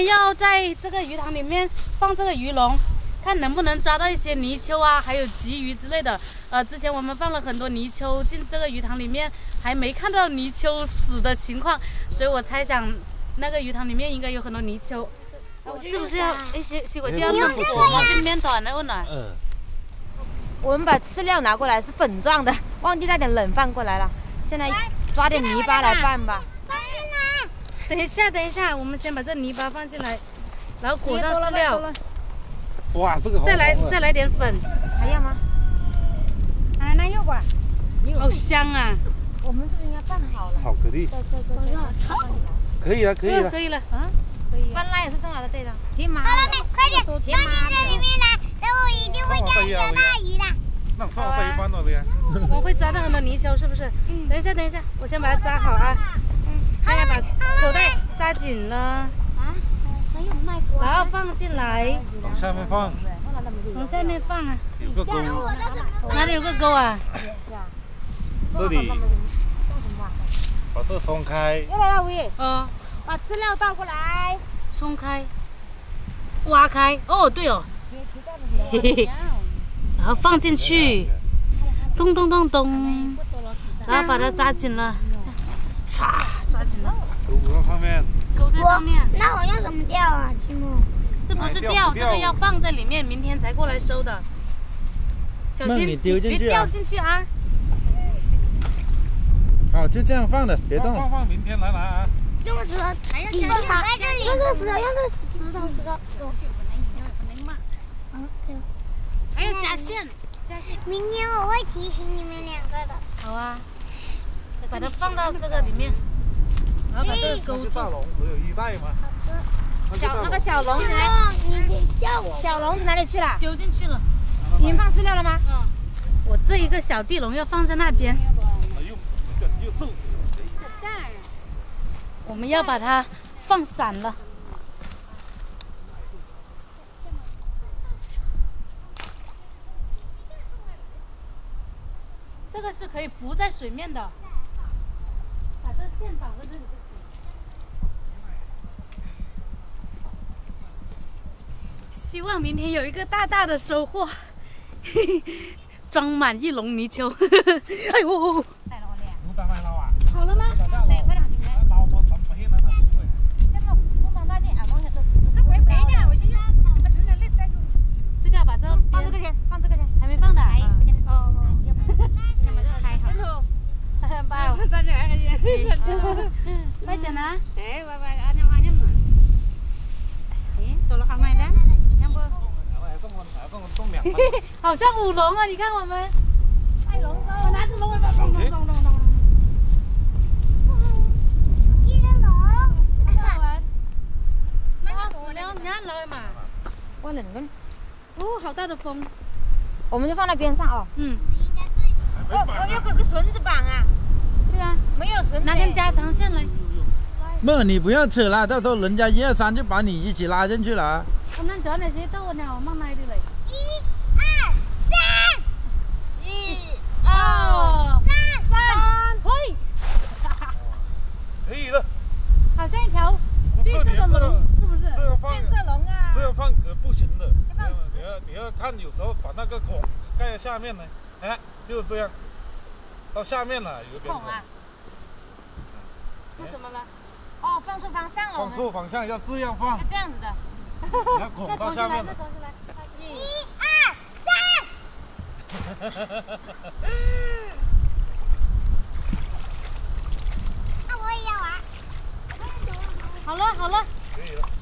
要在这个鱼塘里面放这个鱼笼，看能不能抓到一些泥鳅啊，还有鲫鱼之类的。之前我们放了很多泥鳅进这个鱼塘里面，还没看到泥鳅死的情况，所以我猜想那个鱼塘里面应该有很多泥鳅。是不是要西瓜要弄火吗？变面团了，问了。 我们把饲料拿过来是粉状的，忘记带点冷饭过来了。现在抓点泥巴来拌吧。 放进来。 等一下，我们先把这泥巴放进来，然后裹上饲料。 哇，这个好。 再来点粉。 还要吗？ 那有吧？ 好香啊！ 我们是不是应该拌好了？ 巧克力。可以了，可以了。 可以了啊！可以。 拌辣也是送来的，对的。铁马。 好了没？快点放进这里面来，等我一定会钓一条大鱼的。 那放飞一半了呀。 我会抓到很多泥鳅，是不是？等一下，我先把它扎好啊。大家把口袋扎紧了。然后放进来。 往下面放。 从下面放啊。 有个钩。 哪里有个钩啊？ 这里。把这松开。 又来了，吴把饲料倒过来。 松开。挖开。哦，对哦。嘿嘿。然后放进去，咚咚咚咚，然后把它扎紧了，唰，抓紧了。 钩在上面。 钩在上面。 那我用什么钓啊，西木？ 这不是钓，这个要放在里面，明天才过来收的。小心，别掉进去啊！ 好，就这样放的，别动。 放，明天来啊！ 用石头，你放在这里。用这石头。 还有夹线， 明天我会提醒你们两个的。 好啊，把它放到这个里面，然后把这个钩住。 大笼不有1袋吗？ 那个小笼子呢？ 你可以叫我。 小笼子哪里去了？ 丢进去了。 你们放饲料了吗？ 我这一个小地笼要放在那边。我们要把它放散了。这个是可以浮在水面的，把这线绑在这里就可以。希望明天有一个大大的收获，装满一笼泥鳅。哎呦！好了吗？这个要把这放这个先，放这个先， 还没放的。快点啊！好像舞龙啊！你看我们。我拿着龙来吧，咚。 一只龙。 好玩。死了，你看来嘛。 我冷了。 哦，好大的风。 我们就放在边上哦。我有个绳子绑啊。 对啊， 没有绳子。 拿根加长线来。 妹，你不要扯了，到时候人家1、2、3就把你一起拉进去了。 我们转那些豆呢，我放那里来。 1、2、3。1、 2、3，嘿！ 可以了。 好像一条绿色的龙，是不是？ 这样放。 变色龙啊！ 这样放可不行的。你要看，有时候把那个孔盖在下面呢。哎，就是这样。到下面了，有点孔啊。那怎么了？ 哦，放错方向了。 放错方向要这样放。 这样子的。 你要孔到下面了。 那重新来。 1、2、3。那我也要玩。 好了。 可以了。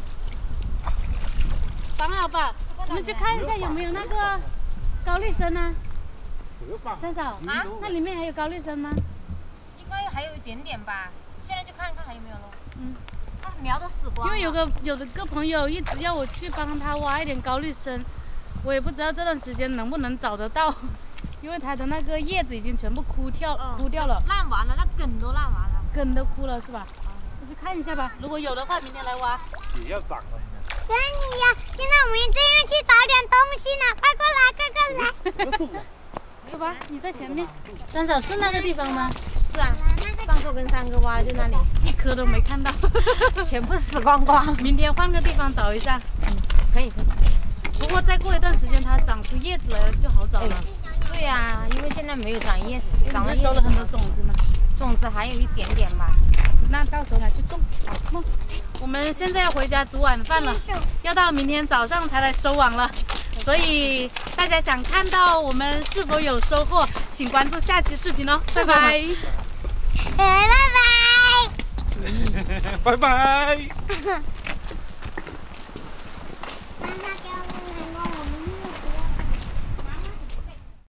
绑好吧，我们去看一下有没有那个高丽参呢？三嫂啊，那里面还有高丽参吗？ 应该还有一点点吧，现在就看看还有没有咯。苗都死光了。 因为有的个朋友一直要我去帮他挖一点高丽参，我也不知道这段时间能不能找得到，因为它的那个叶子已经全部枯掉了， 烂完了，那梗都烂完了， 根都枯了是吧？我去看一下吧，如果有的话，明天来挖。 也要长了。 等你呀！现在我们这样去找点东西呢，快过来！ 走吧，你在前面。三嫂是那个地方吗？ 是啊。 那个上次我跟三哥挖的就那里， 一颗都没看到， 全部死光光。 明天换个地方找一下。 可以。 不过再过一段时间它长出叶子来了就好找了。 对呀，因为现在没有长叶子，长了收了很多种子嘛。 种子还有一点点吧。 那到时候拿去种。好，我们现在要回家煮晚饭了，要到明天早上才来收网了。所以大家想看到我们是否有收获，请关注下期视频哦，拜拜。 拜拜。 拜拜。